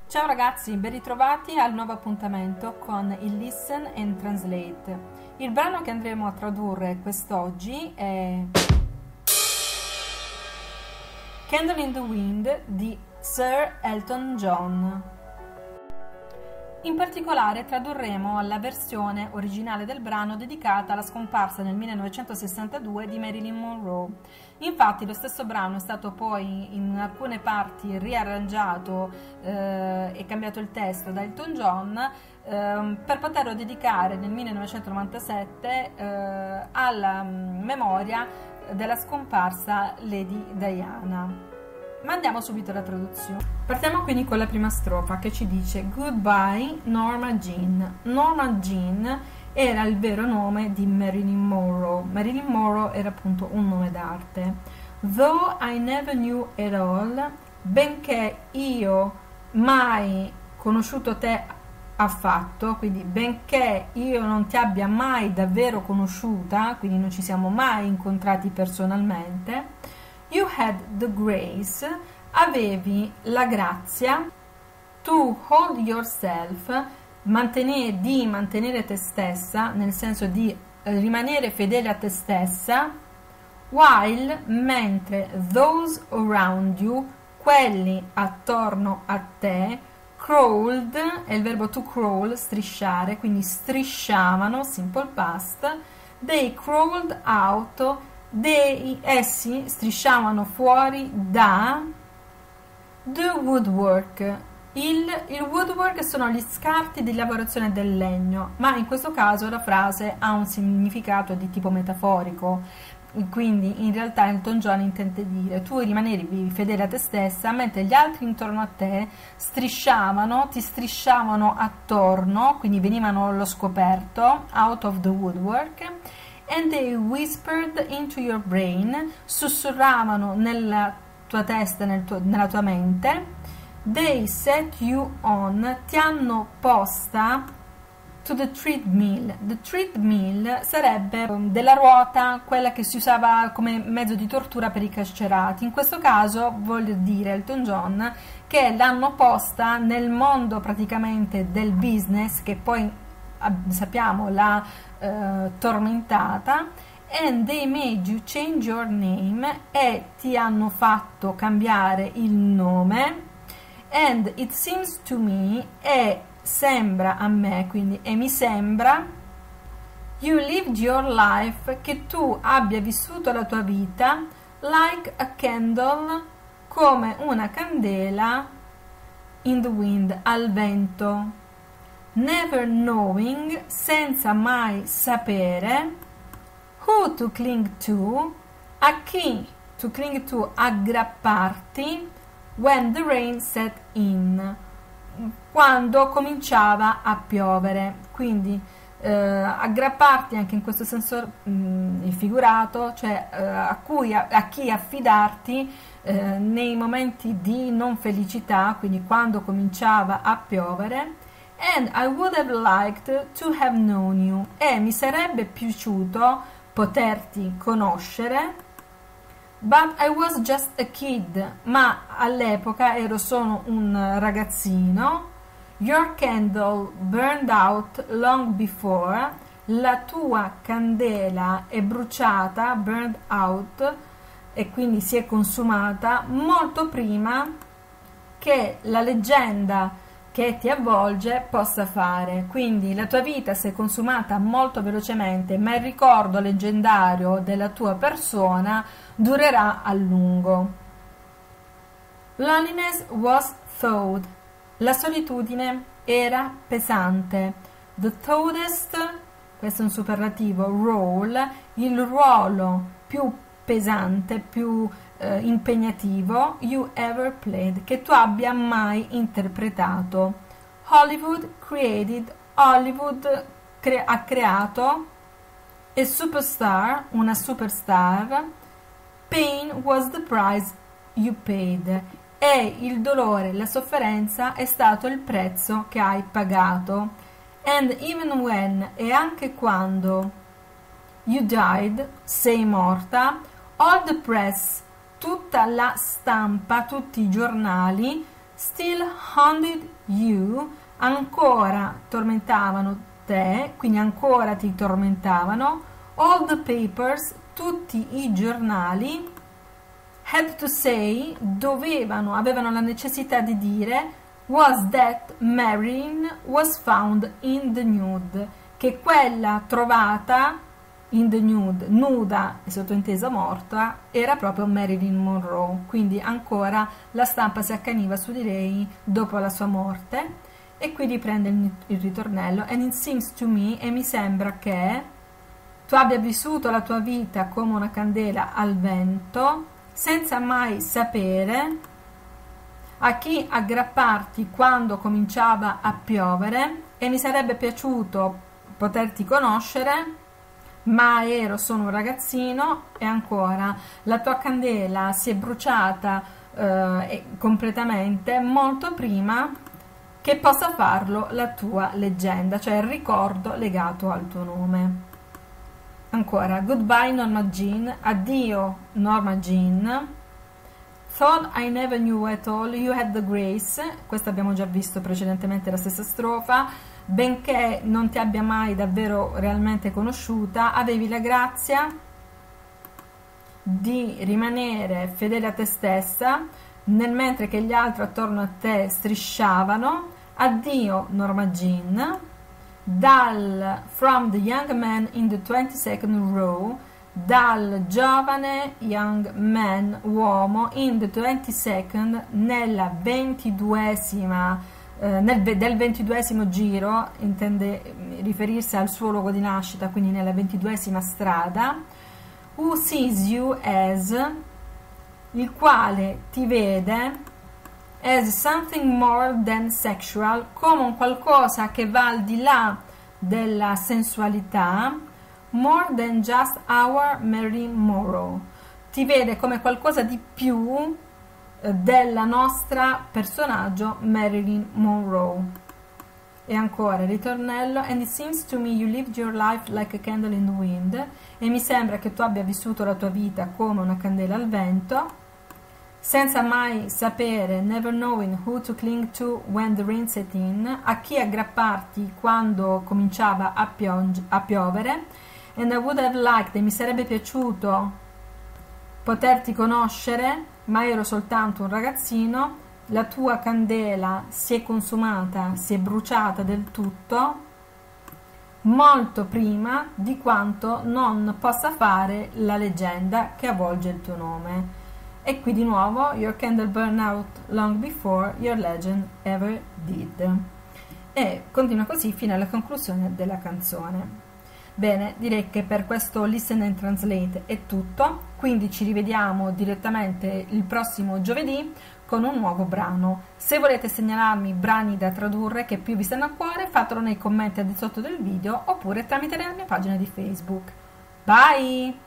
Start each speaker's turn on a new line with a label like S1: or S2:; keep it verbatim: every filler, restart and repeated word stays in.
S1: Ciao ragazzi, ben ritrovati al nuovo appuntamento con il Listen and Translate. Il brano che andremo a tradurre quest'oggi è Candle in the Wind di Sir Elton John. In particolare tradurremo la versione originale del brano dedicata alla scomparsa nel millenovecentosessantadue di Marilyn Monroe. Infatti lo stesso brano è stato poi in alcune parti riarrangiato eh, e cambiato il testo da Elton John eh, per poterlo dedicare nel millenovecentonovantasette eh, alla memoria della scomparsa Lady Diana. Ma andiamo subito alla traduzione. Partiamo quindi con la prima strofa che ci dice Goodbye Norma Jean. Norma Jean era il vero nome di Marilyn Monroe. Marilyn Monroe era appunto un nome d'arte. Though I never knew at all, benché io mai conosciuto te affatto, quindi benché io non ti abbia mai davvero conosciuta, quindi non ci siamo mai incontrati personalmente, you had the grace, avevi la grazia, to hold yourself, mantenere, di mantenere te stessa, nel senso di rimanere fedele a te stessa, while, mentre, those around you, quelli attorno a te, crawled, è il verbo to crawl, strisciare, quindi strisciavano, simple past, they crawled out, dei, essi strisciavano fuori da the woodwork. Il, il woodwork sono gli scarti di lavorazione del legno, ma in questo caso la frase ha un significato di tipo metaforico, quindi in realtà Elton John intende dire tu rimanevi fedele a te stessa mentre gli altri intorno a te strisciavano, ti strisciavano attorno, quindi venivano allo scoperto, out of the woodwork, and they whispered into your brain, sussurravano nella tua testa, nel tuo, nella tua mente, they set you on, ti hanno posta to the treadmill. The treadmill sarebbe della ruota, quella che si usava come mezzo di tortura per i carcerati. In questo caso vuol dire Elton John che l'hanno posta nel mondo praticamente del business, che poi sappiamo l'ha eh, tormentata, and they made you change your name, e ti hanno fatto cambiare il nome, and it seems to me, e sembra a me, quindi e mi sembra, you lived your life, che tu abbia vissuto la tua vita, like a candle, come una candela, in the wind, al vento, never knowing, senza mai sapere, who to cling to, a chi to cling to, aggrapparti, when the rain set in, quando cominciava a piovere. Quindi eh, aggrapparti anche in questo senso mh, figurato, cioè eh, a, cui, a, a chi affidarti eh, nei momenti di non felicità, quindi quando cominciava a piovere. And I would have liked to have known you, e mi sarebbe piaciuto poterti conoscere, but I was just a kid, ma all'epoca ero solo un ragazzino, your candle burned out long before, la tua candela è bruciata, burned out, e quindi si è consumata molto prima che la leggenda che ti avvolge possa fare. Quindi la tua vita si è consumata molto velocemente, ma il ricordo leggendario della tua persona durerà a lungo. Loneliness was thought, la solitudine era pesante. The toughest, questo è un superlativo, role, il ruolo più pesante, più Uh, impegnativo, you ever played, che tu abbia mai interpretato. Hollywood created, Hollywood cre ha creato a superstar, una superstar. Pain was the price you paid, e il dolore, la sofferenza è stato il prezzo che hai pagato. And even when, e anche quando, you died, sei morta, all the press, tutta la stampa, tutti i giornali, still haunted you, ancora tormentavano te, quindi ancora ti tormentavano, all the papers, tutti i giornali, had to say, dovevano, avevano la necessità di dire, was that Marilyn was found in the nude, che quella trovata in the nude, nuda e sottointesa morta, era proprio Marilyn Monroe. Quindi ancora la stampa si accaniva su di lei dopo la sua morte. E qui riprende il, il ritornello, and it seems to me, e mi sembra che tu abbia vissuto la tua vita come una candela al vento, senza mai sapere a chi aggrapparti quando cominciava a piovere, e mi sarebbe piaciuto poterti conoscere, ma ero solo un ragazzino. E ancora, la tua candela si è bruciata eh, completamente molto prima che possa farlo la tua leggenda, cioè il ricordo legato al tuo nome. Ancora, goodbye Norma Jean, addio Norma Jean, thought I never knew at all, you had the grace, questo abbiamo già visto precedentemente la stessa strofa, benché non ti abbia mai davvero realmente conosciuta, avevi la grazia di rimanere fedele a te stessa, nel mentre che gli altri attorno a te strisciavano. Addio Norma Jean, dal From the Young Man in the twenty-second Row, dal giovane young man, uomo, in the twenty-second, nella ventiduesima eh, nel, del ventiduesimo giro, intende riferirsi al suo luogo di nascita, quindi nella ventiduesima strada, who sees you as, il quale ti vede, as something more than sexual, come un qualcosa che va al di là della sensualità, more than just our Marilyn Monroe, ti vede come qualcosa di più eh, della nostra personaggio Marilyn Monroe. E ancora il ritornello, and it seems to me you lived your life like a candle in the wind, e mi sembra che tu abbia vissuto la tua vita come una candela al vento, senza mai sapere, never knowing who to cling to when the rain set in, a chi aggrapparti quando cominciava a, a piovere, and I would have liked, e mi sarebbe piaciuto poterti conoscere, ma ero soltanto un ragazzino, la tua candela si è consumata, si è bruciata del tutto, molto prima di quanto non possa fare la leggenda che avvolge il tuo nome. E qui di nuovo, your candle burned out long before your legend ever did. E continua così fino alla conclusione della canzone. Bene, direi che per questo Listen and Translate è tutto, quindi ci rivediamo direttamente il prossimo giovedì con un nuovo brano. Se volete segnalarmi brani da tradurre che più vi stanno a cuore, fatelo nei commenti al di sotto del video oppure tramite la mia pagina di Facebook. Bye!